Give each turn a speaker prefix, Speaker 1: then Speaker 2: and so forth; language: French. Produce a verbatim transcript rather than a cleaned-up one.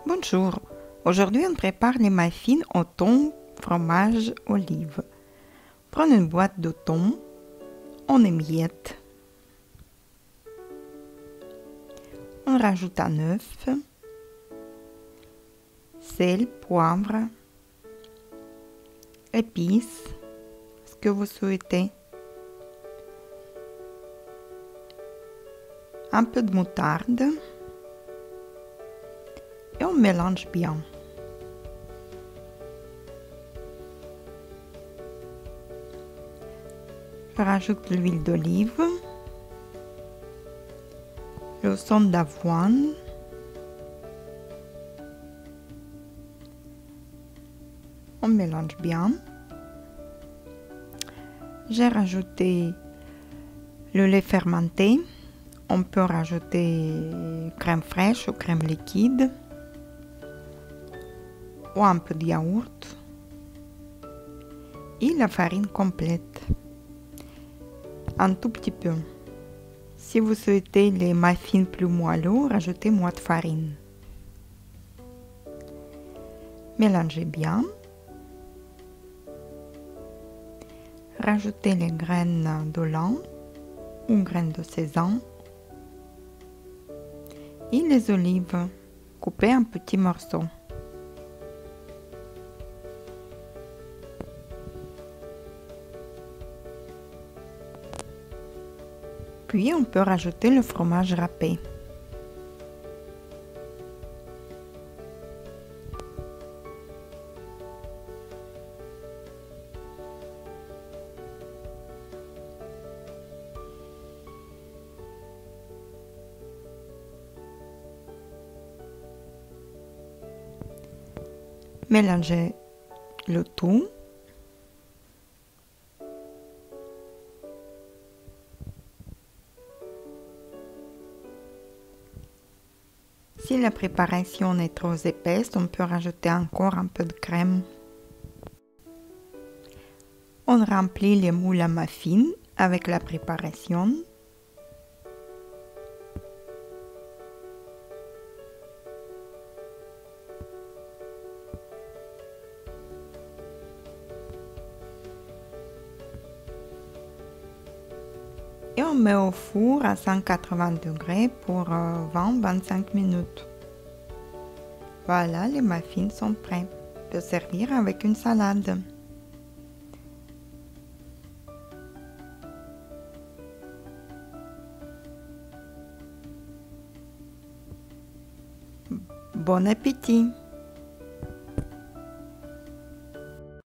Speaker 1: Bonjour, aujourd'hui on prépare les muffins au thon, fromage, olive. Prenez une boîte de thon, on émiette. On rajoute un œuf, sel, poivre, épices, ce que vous souhaitez. Un peu de moutarde. Et on mélange bien. Je rajoute l'huile d'olive, le son d'avoine, on mélange bien. J'ai rajouté le lait fermenté. On peut rajouter crème fraîche ou crème liquide ou un peu de yaourt et la farine complète, un tout petit peu. Si vous souhaitez les muffins plus moelleux, rajoutez moins de farine. Mélangez bien. Rajoutez les graines de lin ou graines de sésame et les olives coupées en petits morceaux. Puis on peut rajouter le fromage râpé. Mélangez le tout. Si la préparation est trop épaisse, on peut rajouter encore un peu de crème. On remplit les moules à muffins avec la préparation. Et on met au four à cent quatre-vingts degrés pour vingt à vingt-cinq minutes. Voilà, les muffins sont prêts. On peut servir avec une salade. Bon appétit!